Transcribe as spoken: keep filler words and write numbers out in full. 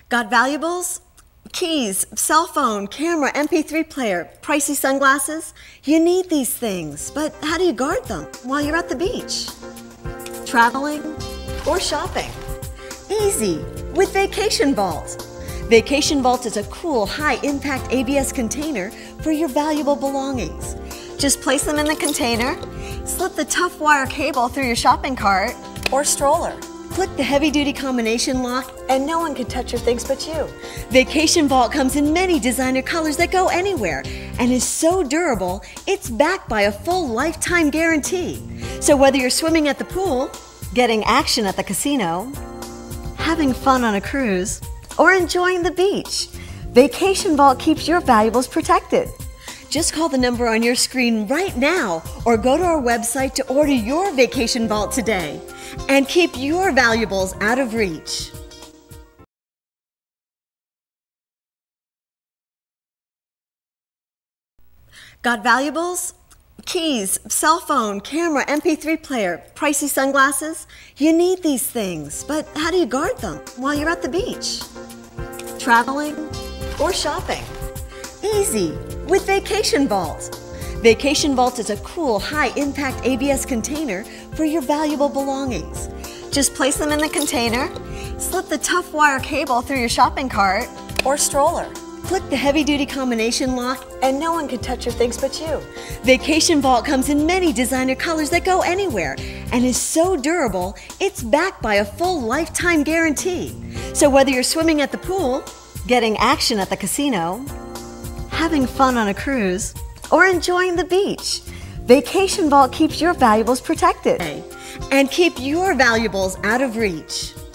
Got valuables? Keys, cell phone, camera, M P three player, pricey sunglasses? You need these things, but how do you guard them while you're at the beach? Traveling or shopping? Easy with Vacation Vault. Vacation Vault is a cool, high-impact A B S container for your valuable belongings. Just place them in the container, slip the tough wire cable through your shopping cart or stroller. Click the heavy-duty combination lock and no one can touch your things but you. Vacation Vault comes in many designer colors that go anywhere and is so durable, it's backed by a full lifetime guarantee. So whether you're swimming at the pool, getting action at the casino, having fun on a cruise, or enjoying the beach, Vacation Vault keeps your valuables protected. Just call the number on your screen right now or go to our website to order your Vacation Vault today and keep your valuables out of reach. Got valuables? Keys, cell phone, camera, M P three player, pricey sunglasses? You need these things, but how do you guard them while you're at the beach? Traveling or shopping? Easy with Vacation Vault. Vacation Vault is a cool, high-impact A B S container for your valuable belongings. Just place them in the container, slip the tough wire cable through your shopping cart or stroller. Click the heavy-duty combination lock and no one can touch your things but you. Vacation Vault comes in many designer colors that go anywhere and is so durable, it's backed by a full lifetime guarantee. So whether you're swimming at the pool, getting action at the casino, having fun on a cruise, or enjoying the beach, Vacation Vault keeps your valuables protected and keep your valuables out of reach.